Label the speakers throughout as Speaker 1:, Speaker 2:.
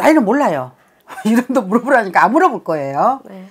Speaker 1: 나이는 몰라요. 이름도 물어보라니까 안 물어볼 거예요.
Speaker 2: 네.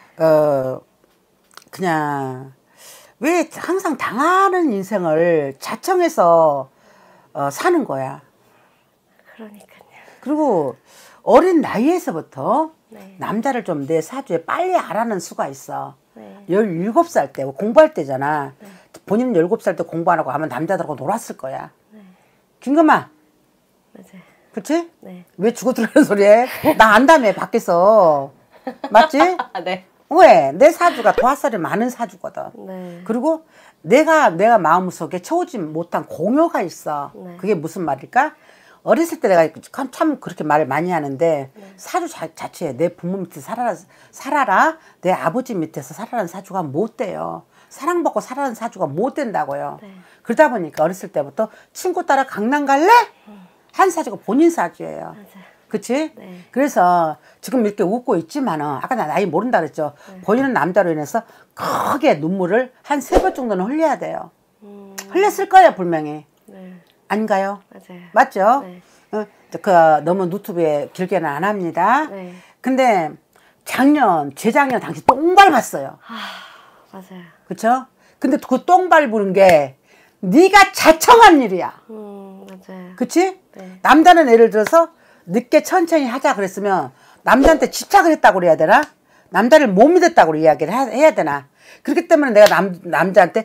Speaker 1: 그냥 왜 항상 당하는 인생을 자청해서 사는 거야.
Speaker 2: 그러니까요.
Speaker 1: 그리고 어린 나이에서부터
Speaker 2: 네.
Speaker 1: 남자를 좀 내 사주에 빨리 알아는 수가 있어.
Speaker 2: 네.
Speaker 1: 17살 때 공부할 때잖아.
Speaker 2: 네.
Speaker 1: 본인은 17살 때 공부 안 하고 하면 남자들하고 놀았을 거야.
Speaker 2: 네.
Speaker 1: 김금아.
Speaker 2: 맞아요.
Speaker 1: 그치?
Speaker 2: 네.
Speaker 1: 왜 죽어들라는 소리 해? 나 안다며 밖에서. 맞지?
Speaker 2: 네.
Speaker 1: 왜? 내 사주가 도화살이 많은 사주거든.
Speaker 2: 네.
Speaker 1: 그리고 내가 마음속에 채우지 못한 공허가 있어.
Speaker 2: 네.
Speaker 1: 그게 무슨 말일까? 어렸을 때 내가 참 그렇게 말을 많이 하는데
Speaker 2: 네.
Speaker 1: 사주 자체에 내 부모 밑에서 살아라. 내 아버지 밑에서 살아라는 사주가 못 돼요. 사랑받고 살아라는 사주가 못 된다고요.
Speaker 2: 네.
Speaker 1: 그러다 보니까 어렸을 때부터 친구 따라 강남 갈래? 한 사주가 본인 사주예요.
Speaker 2: 맞아요.
Speaker 1: 그치?
Speaker 2: 네.
Speaker 1: 그래서 지금 이렇게 웃고 있지만은 아까 나 나이 모른다 그랬죠.
Speaker 2: 네.
Speaker 1: 본인은 남자로 인해서 크게 눈물을 한 3번 정도는 흘려야 돼요. 흘렸을 거예요 분명히.
Speaker 2: 네.
Speaker 1: 아닌가요?
Speaker 2: 맞아요.
Speaker 1: 맞죠?
Speaker 2: 네.
Speaker 1: 너무 유튜브에 길게는 안 합니다.
Speaker 2: 네.
Speaker 1: 근데 재작년 당시 똥 밟았어요.
Speaker 2: 맞아요.
Speaker 1: 그쵸? 근데 그 똥 밟은 게 네가 자청한 일이야.
Speaker 2: 맞아요.
Speaker 1: 그치?
Speaker 2: 네.
Speaker 1: 남자는 예를 들어서 늦게 천천히 하자 그랬으면 남자한테 집착을 했다고 그래야 되나? 남자를 못 믿었다고 이야기를 해야 되나? 그렇기 때문에 내가 남자한테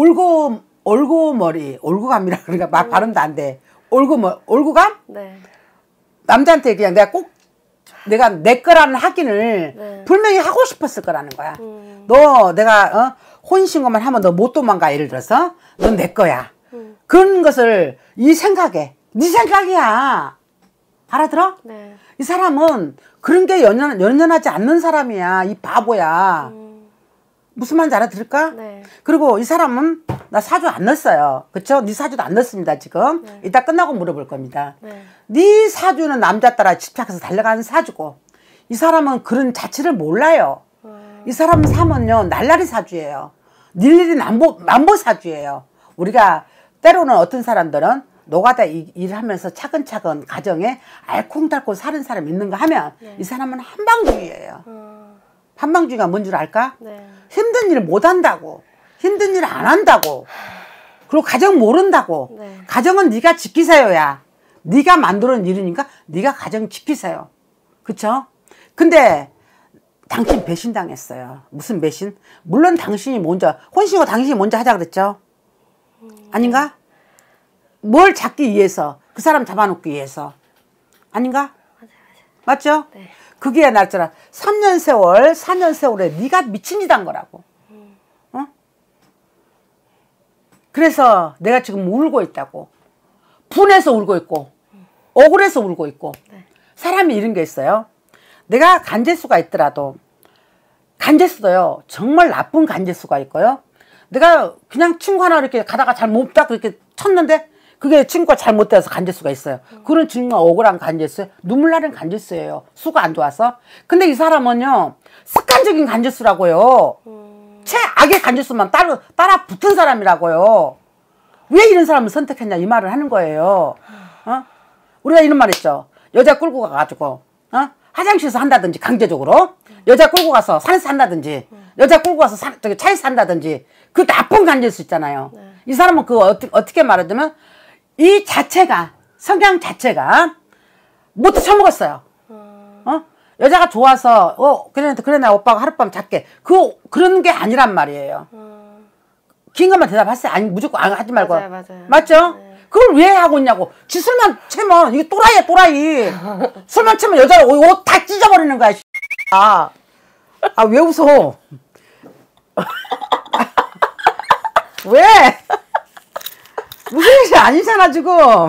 Speaker 1: 올고감이라 그러니까 발음도 안 돼. 올고감?
Speaker 2: 네.
Speaker 1: 남자한테 그냥 내가 내 거라는 확인을
Speaker 2: 네.
Speaker 1: 분명히 하고 싶었을 거라는 거야. 내가 혼인신고만 하면 너 못 도망가 예를 들어서 넌 내 거야. 그런 것을 네 생각이야. 알아들어?
Speaker 2: 네.
Speaker 1: 이 사람은 그런 게 연연하지 않는 사람이야. 이 바보야. 무슨 말인지 알아들을까?
Speaker 2: 네.
Speaker 1: 그리고 이 사람은 나 사주 안 넣었어요. 그쵸? 네 사주도 안 넣었습니다 지금.
Speaker 2: 네.
Speaker 1: 이따 끝나고 물어볼 겁니다.
Speaker 2: 네.
Speaker 1: 네 사주는 남자 따라 집착해서 달려가는 사주고 이 사람은 그런 자체를 몰라요. 이 사람은 사면요 날라리 사주예요. 일일이 남보 사주예요. 우리가 때로는 어떤 사람들은 노가다 일을 하면서 차근차근 가정에 알콩달콩 사는 사람 있는가 하면
Speaker 2: 네.
Speaker 1: 이 사람은 한방주의예요. 한방주의가 뭔 줄 알까?
Speaker 2: 네.
Speaker 1: 힘든 일을 못 한다고. 힘든 일을 안 한다고. 그리고 가정 모른다고.
Speaker 2: 네.
Speaker 1: 가정은 네가 지키세요야. 네가 만들어낸 일이니까 네가 가정 지키세요. 그쵸? 근데 당신 배신당했어요. 무슨 배신? 물론 당신이 먼저 혼신고 당신이 먼저 하자 그랬죠? 아닌가? 뭘 잡기 위해서 그 사람 잡아놓기 위해서 아닌가? 맞죠?
Speaker 2: 네.
Speaker 1: 그게 나처럼 3년 세월 4년 세월에 네가 미친 짓 한 거라고. 어? 그래서 내가 지금 울고 있다고. 분해서 울고 있고 억울해서 울고 있고.
Speaker 2: 네.
Speaker 1: 사람이 이런 게 있어요. 내가 간제수가 있더라도 간제수도요 정말 나쁜 간제수가 있고요. 내가 그냥 친구 하나 이렇게 가다가 잘못다 그렇게 쳤는데 그게 친구가 잘못돼서 간제수가 있어요. 그건 정말 억울한 간제수예요. 눈물 나는 간제수예요. 수가 안 좋아서. 근데 이 사람은요 습관적인 간제수라고요. 최악의 간제수만 따라 붙은 사람이라고요. 왜 이런 사람을 선택했냐 이 말을 하는 거예요. 우리가 이런 말 했죠. 여자 끌고 가가지고 화장실에서 한다든지 강제적으로 여자 끌고 가서 산에서 한다든지 여자 끌고 가서 차에서 한다든지 그 나쁜 간제수 있잖아요.
Speaker 2: 네.
Speaker 1: 이 사람은 그거 어떻게 말하자면 이 자체가 성향 자체가 못 처먹었어요. 여자가 좋아서 그래 나 오빠가 하룻밤 잘게 그런 게 아니란 말이에요. 긴 것만 대답하세요. 아니 무조건 하지 말고.
Speaker 2: 맞아요.
Speaker 1: 맞죠?
Speaker 2: 네.
Speaker 1: 그걸 왜 하고 있냐고. 지 술만 채면 이게 또라이야 또라이. 술만 채면 여자 옷 다 찢어버리는 거야. 왜 웃어? 왜? 무슨 일이 아니잖아 지금.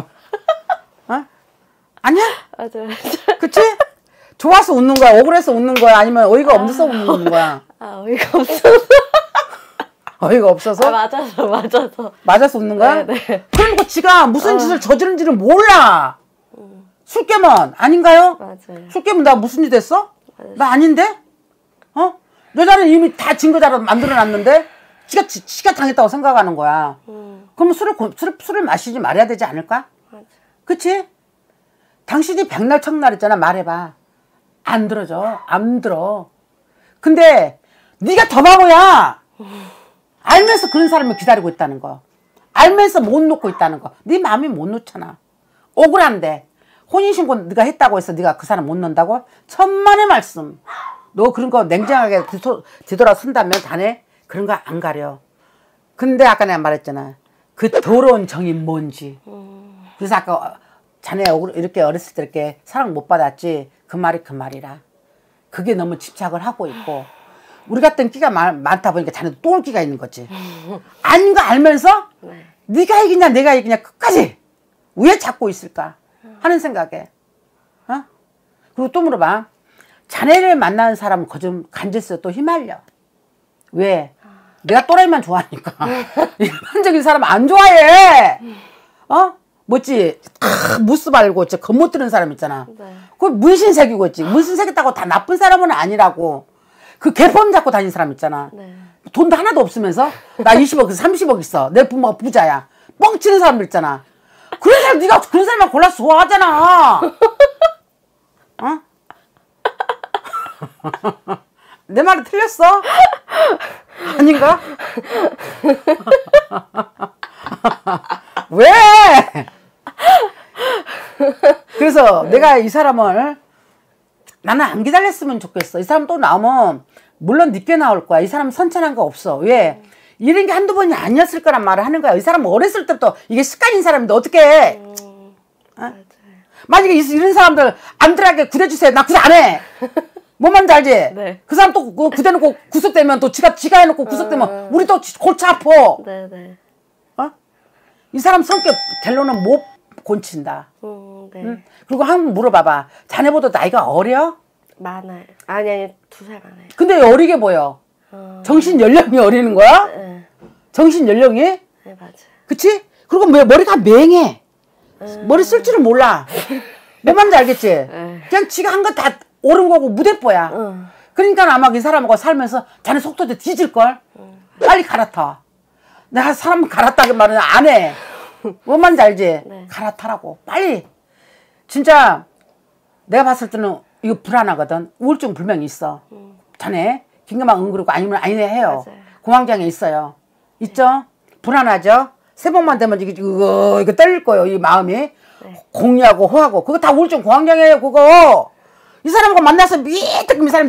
Speaker 1: 아니야?
Speaker 2: 맞아요.
Speaker 1: 그치? 좋아서 웃는 거야? 억울해서 웃는 거야? 아니면 어이가 없어서 웃는 거야?
Speaker 2: 어이가 없어서.
Speaker 1: 어이가 없어서? 맞아서 웃는 거야?
Speaker 2: 네.
Speaker 1: 그러니까 지가 무슨 짓을 저지른지를 몰라. 술 깨면 아닌가요?
Speaker 2: 맞아요.
Speaker 1: 술 깨면 나 무슨 짓 했어?
Speaker 2: 맞아요.
Speaker 1: 나 아닌데? 여자는 이미 다 증거자료 만들어놨는데 지가 당했다고 생각하는 거야. 그러면 술을 마시지 말아야 되지 않을까?
Speaker 2: 맞아.
Speaker 1: 그치? 당신이 백날 청날 했잖아. 말해봐. 안 들어줘. 안 들어. 근데 네가 더 바보야. 알면서 그런 사람을 기다리고 있다는 거. 알면서 못 놓고 있다는 거. 네 마음이 못 놓잖아. 억울한데. 혼인신고 네가 했다고 해서 네가 그 사람 못 넣는다고? 천만의 말씀. 너 그런 거 냉정하게 뒤돌아선다면 자네 그런 거 안 가려. 근데 아까 내가 말했잖아. 그 더러운 정이 뭔지. 그래서 아까 자네 이렇게 어렸을 때 이렇게 사랑 못 받았지. 그 말이 그 말이라. 그게 너무 집착을 하고 있고. 우리 같은 끼가 많다 보니까 자네도 또 올 끼가 있는 거지. 아닌 거 알면서
Speaker 2: 네.
Speaker 1: 네가 이기냐 내가 이기냐 끝까지 왜 잡고 있을까 하는 생각에. 어? 그리고 또 물어봐. 자네를 만나는 사람은 거좀 간질서 또 휘말려. 왜? 내가 또라이만 좋아하니까. 일반적인 사람 안 좋아해. 어? 뭐지? 무스 말고 진짜 겁못 드는 사람 있잖아.
Speaker 2: 네.
Speaker 1: 그 문신 새기고 있지. 문신 새겼다고 다 나쁜 사람은 아니라고. 그 개펌 잡고 다니는 사람 있잖아.
Speaker 2: 네.
Speaker 1: 돈도 하나도 없으면서 나 20억, 30억 있어. 내 부모가 부자야. 뻥치는 사람들 있잖아. 그런 사람 네가 그런 사람만 골라서 좋아하잖아. 어? 내 말이 틀렸어? 아닌가? 왜? 그래서 내가 이 사람을 나는 안 기다렸으면 좋겠어. 이 사람 또 나오면 물론 늦게 나올 거야. 이 사람 선천한 거 없어. 왜? 이런 게 한두 번이 아니었을 거란 말을 하는 거야. 이 사람은 어렸을 때부터 이게 습관인 사람인데 어떻게 해? 어? 만약에 이런 사람들 안들하게 구대주세요. 나 구대 안 해. 뭔 말인지 알지?
Speaker 2: 네.
Speaker 1: 그 사람 또 구대놓고 구속되면 또 지가 해놓고 구속되면 우리 또 골치 아파.
Speaker 2: 네네.
Speaker 1: 어? 이 사람 성격 결론은 못 곤친다.
Speaker 2: 네.
Speaker 1: 응? 그리고 한번 물어봐봐. 자네보다 나이가 어려?
Speaker 2: 많아요. 아니 2살 많아요.
Speaker 1: 근데 어리게 보여. 정신 연령이 어리는 거야?
Speaker 2: 네.
Speaker 1: 정신 연령이?
Speaker 2: 네 맞아요.
Speaker 1: 그치? 그리고 머리가 맹해. 머리 쓸 줄을 몰라. 뭔 말인지 알겠지? 그냥 지가 한 거 다 옳은 거고 무대뽀야. 그러니까 아마 이 사람하고 살면서 자네 속도도 뒤질걸? 빨리 갈아타. 내가 사람 갈아타게 말은 안 해. 뭔 말인지 알지?
Speaker 2: 네.
Speaker 1: 갈아타라고. 빨리. 진짜 내가 봤을 때는 이거 불안하거든. 우울증 분명히 있어. 자네 긴가만 응그르고 아니면 아니네 해요.
Speaker 2: 맞아요.
Speaker 1: 공황장애 있어요. 있죠? 불안하죠? 새벽만 되면 이거 떨릴 거예요. 이 마음이.
Speaker 2: 네.
Speaker 1: 공유하고 호하고. 그거 다 우울증 공황장애예요. 그거. 이 사람하고 만나서 미떡 이 사람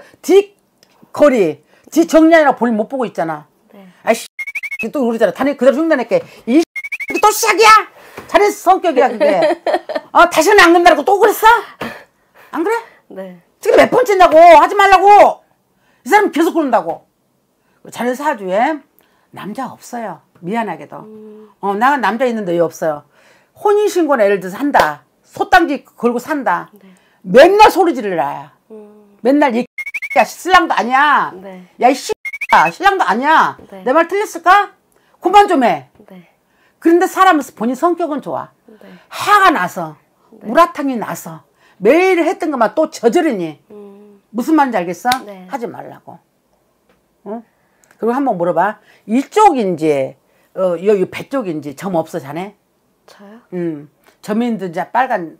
Speaker 1: 뒷거리 뒷정리하느라 볼 못 보고 있잖아.
Speaker 2: 네.
Speaker 1: 아이씨 또 그러잖아. 자네 그대로 흉내낼게. 이 또 시작이야? 자네 성격이야 그게. 다시는 안 그런다고 또 그랬어? 안 그래?
Speaker 2: 네.
Speaker 1: 지금 몇 번째냐고. 하지 말라고. 이 사람 계속 그런다고. 자네 사주에 남자 없어요. 미안하게도. 나 남자 있는데 왜 없어요? 혼인신고나 예를 들어서 한다. 소땅지 걸고 산다.
Speaker 2: 네.
Speaker 1: 맨날 소리 지르라. 맨날 야 신랑도 아니야.
Speaker 2: 네.
Speaker 1: 야 이 씨야 신랑도 아니야.
Speaker 2: 네.
Speaker 1: 내 말 틀렸을까? 그만 좀 해.
Speaker 2: 네.
Speaker 1: 그런데 사람은 본인 성격은 좋아.
Speaker 2: 네.
Speaker 1: 화가 나서 우라탕이 나서 매일 했던 것만 또 저지르니 무슨 말인지 알겠어?
Speaker 2: 네.
Speaker 1: 하지 말라고. 응? 그리고 한번 물어봐. 이쪽인지 여기 배 쪽인지 점 없어 자네?
Speaker 2: 저요?
Speaker 1: 점이든지 빨간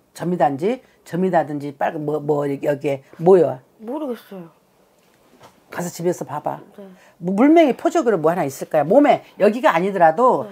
Speaker 1: 점이다든지 빨간 여기에 뭐야?
Speaker 2: 모르겠어요.
Speaker 1: 가서 집에서 봐봐.
Speaker 2: 네.
Speaker 1: 물맹이 포적으로 뭐 하나 있을 거야. 몸에 여기가 아니더라도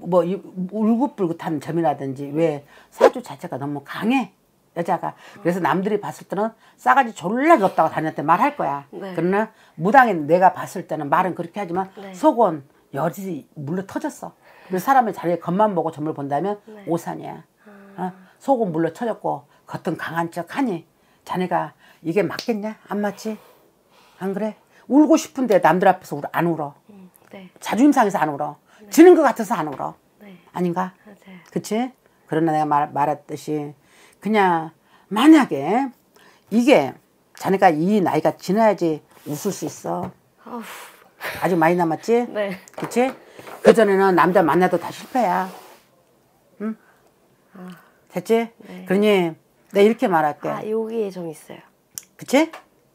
Speaker 1: 울긋불긋한 점이라든지. 왜? 사주 자체가 너무 강해 여자가. 그래서 남들이 봤을 때는 싸가지 졸라 줬다고 다녔을 때 말할 거야.
Speaker 2: 네.
Speaker 1: 그러나 무당이 내가 봤을 때는 말은 그렇게 하지만
Speaker 2: 네.
Speaker 1: 속은 열이 물러 터졌어. 그래서 사람이 자기 겉만 보고 점을 본다면 오산이야. 속은 물러 터졌고 겉은 강한 척 하니 자네가 이게 맞겠냐? 안 맞지? 안 그래? 울고 싶은데 남들 앞에서 안 울어.
Speaker 2: 네.
Speaker 1: 자존심 상해서 안 울어. 지는 것 같아서 안 울어.
Speaker 2: 네.
Speaker 1: 아닌가?
Speaker 2: 맞아요.
Speaker 1: 그치? 그러나 내가 말했듯이 그냥 만약에 이게 자네가 이 나이가 지나야지 웃을 수 있어.
Speaker 2: 어후.
Speaker 1: 아직 많이 남았지?
Speaker 2: 네.
Speaker 1: 그치? 그전에는 남자 만나도 다 실패야. 응? 됐지?
Speaker 2: 네.
Speaker 1: 그러니 내가 이렇게 말할게.
Speaker 2: 여기에 좀 있어요.
Speaker 1: 그치?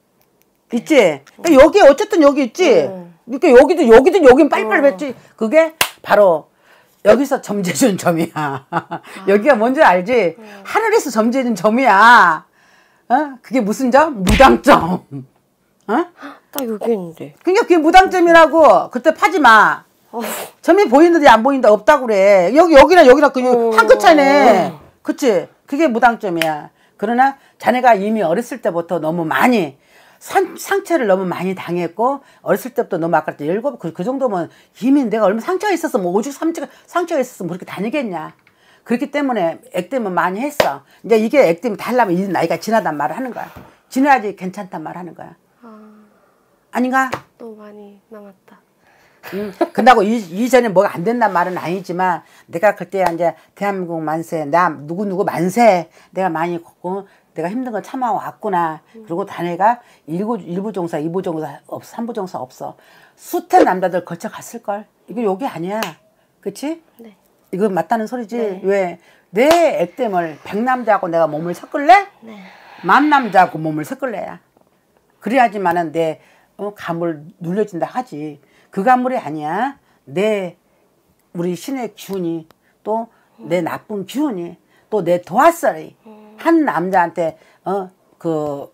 Speaker 1: 있지? 그러니까 여기 어쨌든 여기 있지? 그러니까 여기도 여긴 빨리빨리 뱉지? 그게 바로 여기서 점재준 점이야. 여기가 뭔지 알지? 하늘에서 점재준 점이야. 어? 그게 무슨 점? 무당점. 어?
Speaker 2: 딱 여기 있는데.
Speaker 1: 그러니까 그게 무당점이라고. 그때 파지 마. 점이 보이는데 안 보인다 없다고 그래. 여기나 그 한 끗 차이네. 그치? 그게 무당점이야. 그러나 자네가 이미 어렸을 때부터 너무 많이 상처를 너무 많이 당했고 어렸을 때부터 너무 아까 일곱 그 정도면 이미 내가 얼마나 상처가 있었어 뭐 오죽 상처가 있었어 뭐 그렇게 다니겠냐. 그렇기 때문에 액땜은 많이 했어. 이제 이게 액땜이 달라면 이 나이가 지나단 말을 하는 거야. 지나야지 괜찮단 말을 하는 거야. 아닌가?
Speaker 2: 너무 많이 남았다.
Speaker 1: 근다고 이전에 뭐가 안 된단 말은 아니지만 내가 그때 이제 대한민국 만세 나 누구 만세 내가 많이 걷고 내가 힘든 거 참아왔구나. 그리고 다네가 일부 종사, 2부 종사 없어, 3부 종사 없어. 숱한 남자들 거쳐갔을걸. 이거 욕이 아니야. 그치?
Speaker 2: 네.
Speaker 1: 이거 맞다는 소리지.
Speaker 2: 네.
Speaker 1: 왜? 내 액땜을 100남자하고 내가 몸을 섞을래?
Speaker 2: 네.
Speaker 1: 10,000남자하고 몸을 섞을래야. 그래야지만은 내 감을 눌려진다 하지. 그 감물이 아니야. 우리 신의 기운이 또 내 나쁜 기운이 또 내 도화살이 한 남자한테 그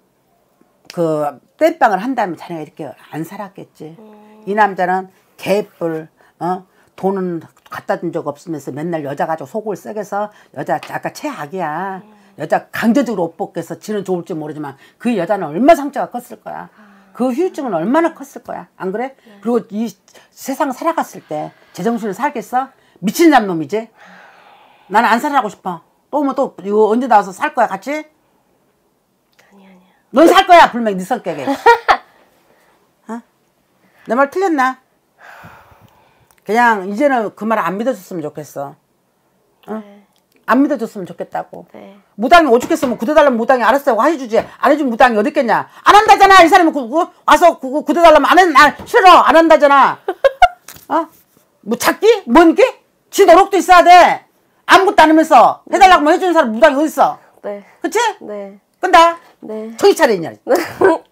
Speaker 1: 땜빵을 한다면 자네가 이렇게 안 살았겠지. 이 남자는 개뿔 돈은 갖다 준 적 없으면서 맨날 여자 가지고 속을 썩여서 여자 아까 최악이야. 여자 강제적으로 옷 벗겨서 지는 좋을지 모르지만 그 여자는 얼마나 상처가 컸을 거야. 그 후유증은 얼마나 컸을 거야. 안 그래? 그리고 이 세상 살아갔을 때 제정신을 살겠어? 미친 잡놈이지? 나는 안 살아가고 싶어. 또 이거 언제 나와서 살 거야 같이?
Speaker 2: 아니야.
Speaker 1: 넌 살 거야 분명히 네 성격에. 내 말 틀렸나? 그냥 이제는 그 말 안 믿어줬으면 좋겠어.
Speaker 2: 네.
Speaker 1: 안 믿어줬으면 좋겠다고.
Speaker 2: 네.
Speaker 1: 무당이 오죽했으면 구대달라면 무당이 알았다고 해주지. 안 해준 무당이 어디 있겠냐. 안 한다잖아. 이 사람이 와서 구대달라면 안 싫어. 안 한다잖아. 뭐 찾기? 뭔 게? 지 노력도 있어야 돼. 아무것도 안 하면서 해달라고 해주는 사람 무당이 어디 있어?
Speaker 2: 네.
Speaker 1: 그치?
Speaker 2: 네.
Speaker 1: 끈다.
Speaker 2: 네.
Speaker 1: 정신 차리냐.